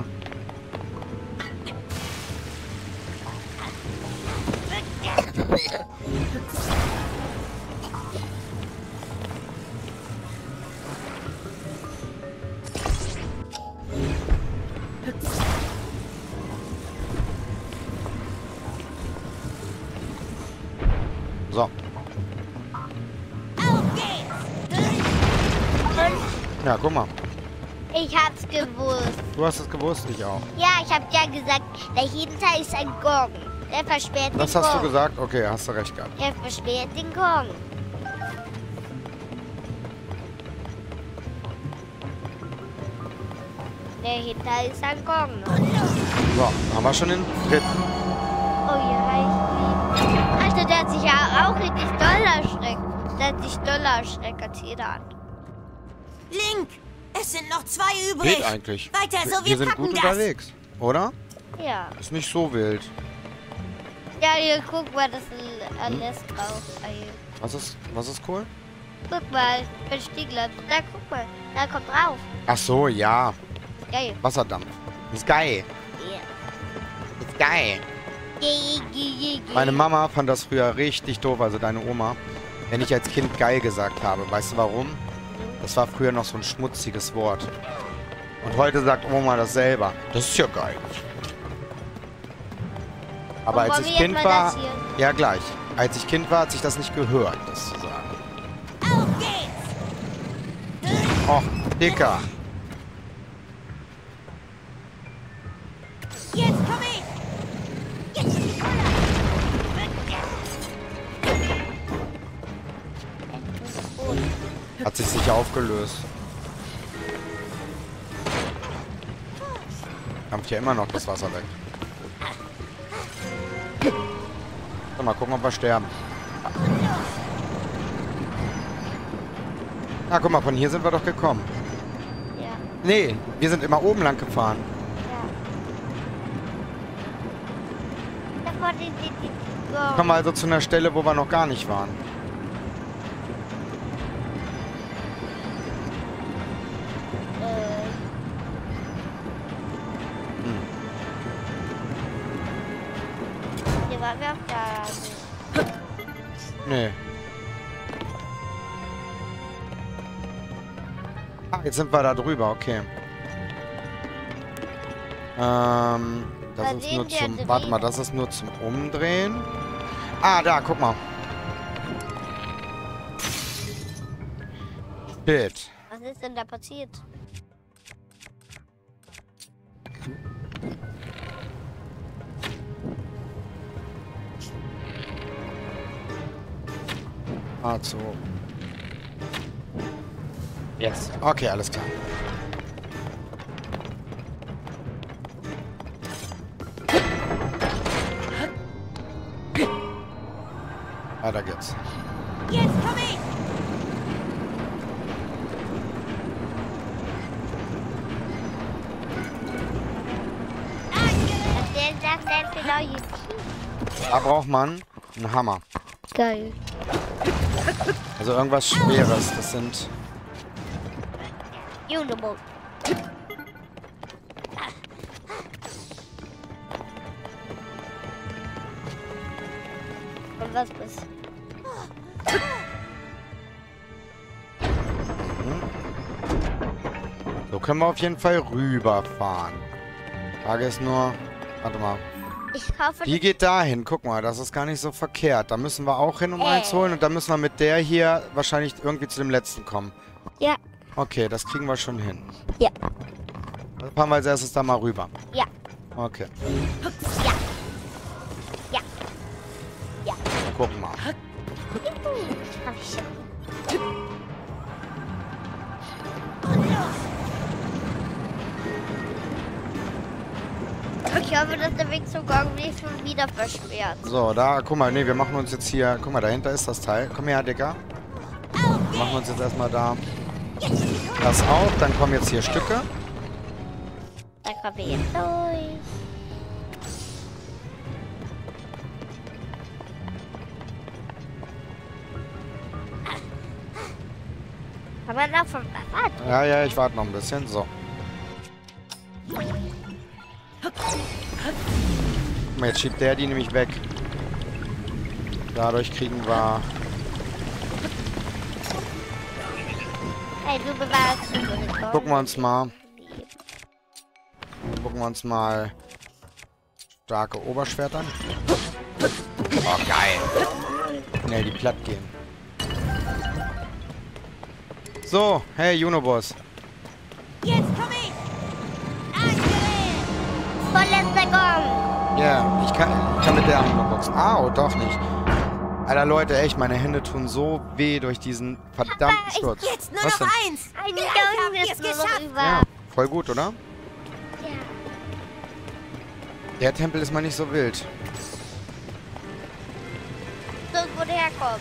So. Auf geht's! Ja, guck mal. Ich hab's gewusst. Du hast es gewusst, ich auch. Ja, ich hab ja gesagt, dahinter ist ein Gong. Der versperrt Das den hast Gong. du gesagt? Okay, hast du recht gehabt. Der versperrt den Gong. Dahinter ist ein Gong. So, haben wir schon den dritten. Oh ja, ich liebe. Also der hat sich ja auch richtig doll erschreckt. Der hat sich doll erschreckt als jeder andere. Link! Es sind noch zwei übrig! Geht eigentlich. Weiter so, wir, wir sind packen gut das! unterwegs, oder? Ja. Ist nicht so wild. Ja, hier, guck mal, das ist alles drauf. Ey. Was ist, was ist cool? Guck mal, ein Stiegler. Da, guck mal, da kommt drauf. Ach so, ja. Geil. Wasserdampf. Ist geil. Ja. Ist geil. Ge, ge, ge, ge. Meine Mama fand das früher richtig doof, also deine Oma, wenn ich als Kind geil gesagt habe. Weißt du warum? Das war früher noch so ein schmutziges Wort. Und heute sagt Oma das selber. Das ist ja geil. Aber Und als wollen ich wir Kind jetzt mal war... das hier? Ja, gleich. Als ich Kind war, hat sich das nicht gehört, das zu sagen. Auf geht's! Och, Dicker. Jetzt komm ich! Jetzt die Koller! Hat sich sicher aufgelöst. Kampft ja immer noch das Wasser weg. So, mal gucken, ob wir sterben. Ah, guck mal, von hier sind wir doch gekommen. Ja, Nee, wir sind immer oben lang gefahren. ja. Da vorne die, die, die Gong. Kommen wir also zu einer Stelle, wo wir noch gar nicht waren. Äh, hier waren wir auch da. Nee. Ah, jetzt sind wir da drüber, okay. Ähm, das Da ist sehen nur wir zum... den Warte mal, Weg. das ist nur zum Umdrehen. Ah, da, guck mal. Shit. Was ist denn da passiert? Also. Yes. Okay, alles klar. Weiter geht's. Jetzt komm ich! Der sagt dann genau Da braucht man einen Hammer. Geil. Also irgendwas Schweres. Das sind... Uniboot. Und was bist So können wir auf jeden Fall rüberfahren. Frage ist nur... Warte mal. Ich hoffe, Die geht dahin. Guck mal, das ist gar nicht so verkehrt. Da müssen wir auch hin, um Äh. eins zu holen. Und dann müssen wir mit der hier wahrscheinlich irgendwie zu dem letzten kommen. Ja. Okay, das kriegen wir schon hin. Ja. Dann fahren wir als erstes da mal rüber. Ja. Okay. Ja. Ja. Ja. Gucken mal. Hab ich schon. Ich hoffe, dass der Weg zum Gang nicht schon wieder versperrt. So, da, guck mal, nee, wir machen uns jetzt hier, guck mal, dahinter ist das Teil. Komm her, Dicker. Wir machen uns jetzt erstmal da das auf, dann kommen jetzt hier Stücke. Da kommen wir jetzt durch. Kann man noch vom Fahrrad? Ja, ja, ich warte noch ein bisschen, so. Guck mal, jetzt schiebt der die nämlich weg. Dadurch kriegen wir... Hey, du bewahrst. Gucken wir uns mal. Gucken wir uns mal starke Oberschwerter an. Oh, geil. Ne, die platt gehen. So, hey, Junoboss. Jetzt komm ich! Vorletzter Gong. Ja, yeah, ich kann, ich kann mit der anderen boxen. Au, doch nicht. Alter, Leute, echt, meine Hände tun so weh durch diesen verdammten Sturz. Jetzt nur Was noch denn? eins! Ein Gleich Gong haben wir es ist nur noch geschafft! über. Ja, voll gut, oder? Ja. Der Tempel ist mal nicht so wild. So, wo du herkommst.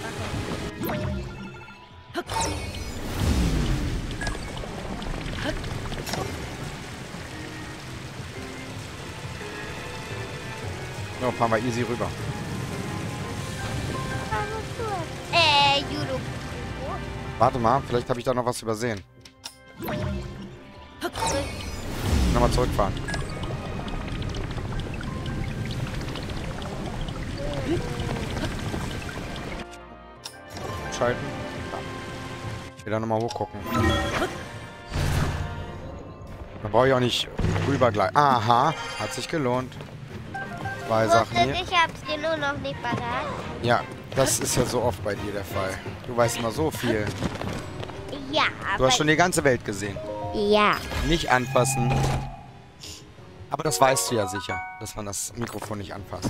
So, fahren wir easy rüber. Äh, Judo. Warte mal, vielleicht habe ich da noch was übersehen. Nochmal zurückfahren. Schalten. Ja. Wieder nochmal hochgucken. Dann brauche ich auch nicht rüber gleich. Aha, hat sich gelohnt. Zwei Sachen hier. Ich hab's dir nur noch nicht parat. Ja, das ist ja so oft bei dir der Fall. Du weißt immer so viel. Ja, Du aber... hast schon die ganze Welt gesehen. Ja. Nicht anfassen. Aber das weißt du ja sicher, dass man das Mikrofon nicht anfasst.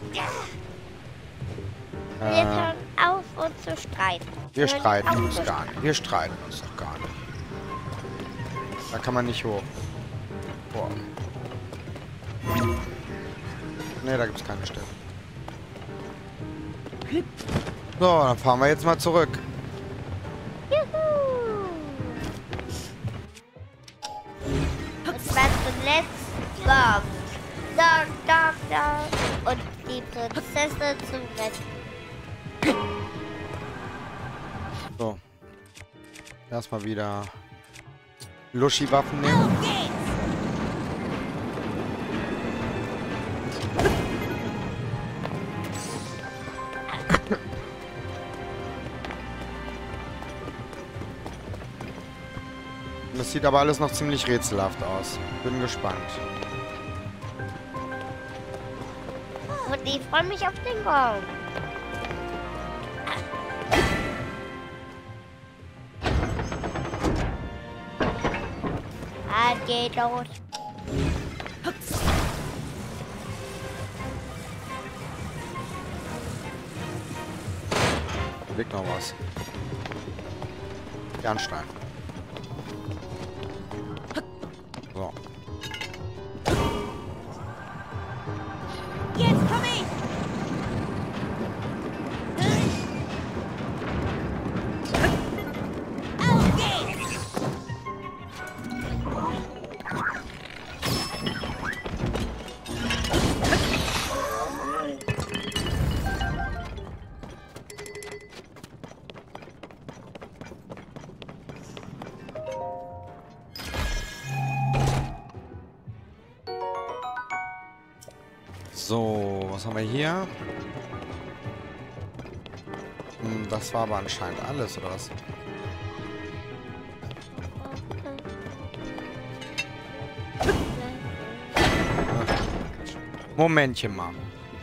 Wir Äh, hören auf, uns zu streiten. wir hören streiten auf, uns zu gar nicht. Wir streiten uns doch gar nicht. Da kann man nicht hoch. Boah. Ne, da gibt es keine Stelle. So, dann fahren wir jetzt mal zurück. Juhu! Und zwar zuletzt Bob. Dog, dog, dog. Und die Prinzessin zum Retten. So. Erstmal wieder Luschi-Waffen nehmen. Auf geht's! Das sieht aber alles noch ziemlich rätselhaft aus. Bin gespannt. Und ich freue mich auf den Gong. Ah, geht los. Liegt noch was. Bernstein. So. Jetzt komm ich! Auf geht's! So, was haben wir hier? Hm, das war aber anscheinend alles, oder was? Momentchen mal.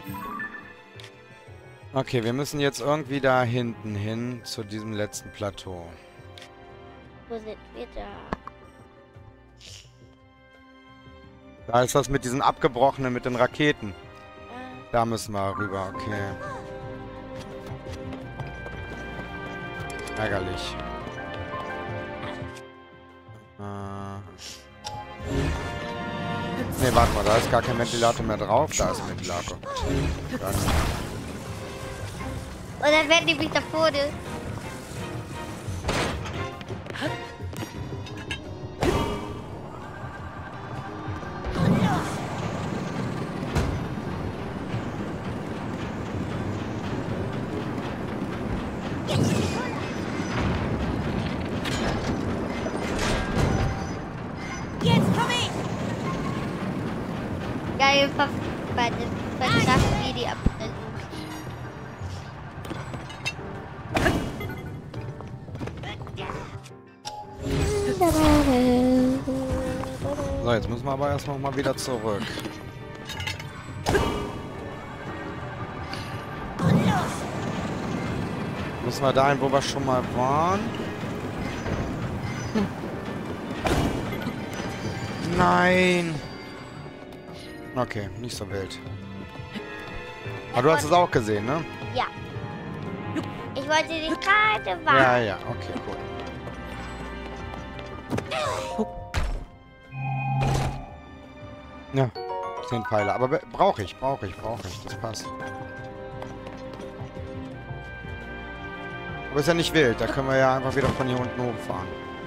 Okay, wir müssen jetzt irgendwie da hinten hin zu diesem letzten Plateau. Wo sind wir da? Da ist das mit diesen abgebrochenen, mit den Raketen. Ah, Da müssen wir rüber, okay. Ärgerlich. Äh. Ne, warte mal, da ist gar kein Ventilator mehr drauf. Da ist ein Ventilator. Das. Und dann werden die mich da vorne. Jetzt komm ich! Geil, bei den Sachen wie die April. So, jetzt müssen wir aber erst noch mal wieder zurück. Müssen wir dahin, wo wir schon mal waren? Nein! Okay, nicht so wild. Aber du hast es auch gesehen, ne? Ja. Ich wollte dich gerade warnen. Ja, ja, okay, cool. Ja, zehn Pfeile. Aber brauche ich, brauche ich, brauche ich. Das passt. Aber ist ja nicht wild. Da können wir ja einfach wieder von hier unten hochfahren.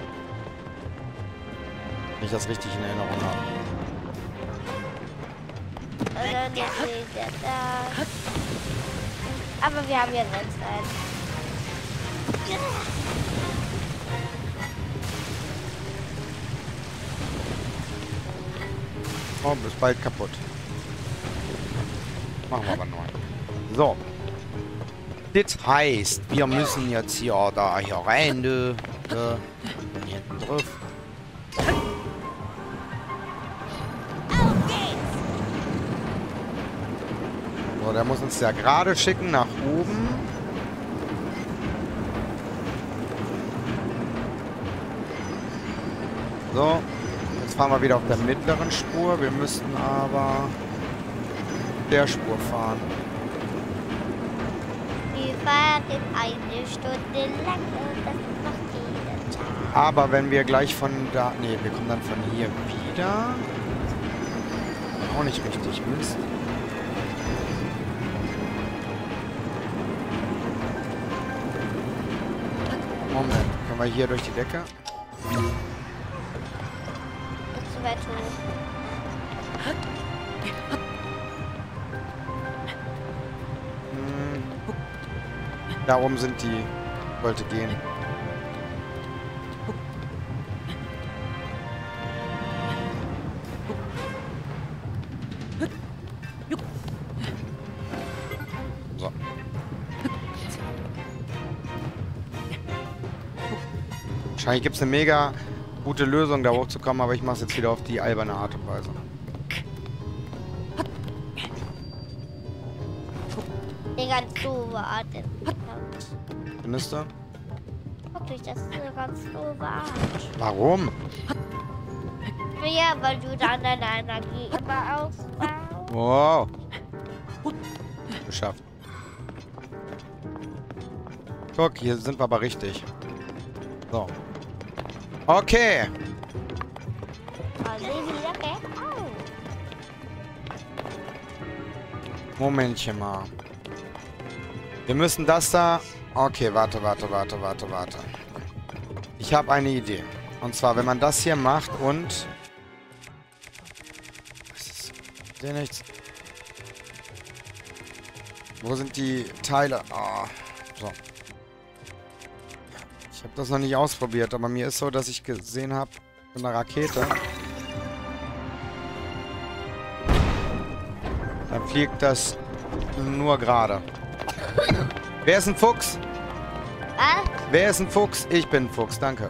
Wenn ich das richtig in Erinnerung habe. Und dann ist er da. Aber wir haben ja noch Zeit. Oh, ist bald kaputt. Machen wir aber nur. So. Das heißt, wir müssen jetzt hier da hier rein, du. Da. Hier hinten drauf. So, der muss uns ja gerade schicken nach oben. So. Jetzt fahren wir wieder auf der mittleren Spur. Wir müssten aber der Spur fahren. Wir fahren eine Stunde lang und das macht jeden Tag. Aber wenn wir gleich von da... Ne, wir kommen dann von hier wieder. Auch nicht richtig. Mist. Moment. Können wir hier durch die Decke? Ist zu weit hoch. Hm. Da oben sind die... Wollte gehen. So. Wahrscheinlich gibt es eine mega gute Lösung, da hochzukommen, aber ich mache es jetzt wieder auf die alberne Art und Weise. Die ganz doofe Art. Findest du? Wirklich, das ist eine ganz doofe Art. Warum? Ja, weil du dann deine Energie immer ausbaust. Wow. Geschafft. Guck, hier sind wir aber richtig. So. Okay. Also wieder weg. Au. Momentchen mal. Wir müssen das da... Okay, warte, warte, warte, warte, warte. Ich habe eine Idee. Und zwar, wenn man das hier macht und... Ich sehe nichts. Wo sind die Teile? Oh, so. Ich habe das noch nicht ausprobiert, aber mir ist so, dass ich gesehen habe, eine Rakete. Dann fliegt das nur gerade. Wer ist ein Fuchs? Was? Wer ist ein Fuchs? Ich bin ein Fuchs, danke.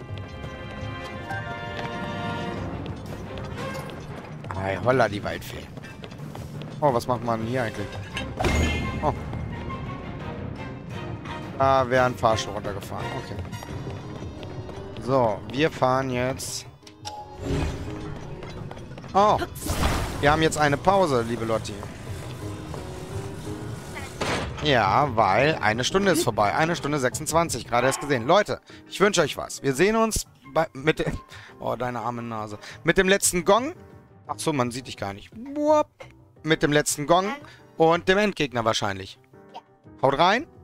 Hey, holla, die Waldfee. Oh, was macht man hier eigentlich? Oh. Da wäre ein Fahrstuhl runtergefahren. Okay. So, wir fahren jetzt... Oh. Wir haben jetzt eine Pause, liebe Lotti. Ja, weil eine Stunde ist vorbei. Eine Stunde sechsundzwanzig. Gerade erst gesehen. Leute, ich wünsche euch was. Wir sehen uns bei, mit dem... Oh, deine arme Nase. Mit dem letzten Gong. Ach so, man sieht dich gar nicht. Wupp. Mit dem letzten Gong und dem Endgegner wahrscheinlich. Ja. Haut rein.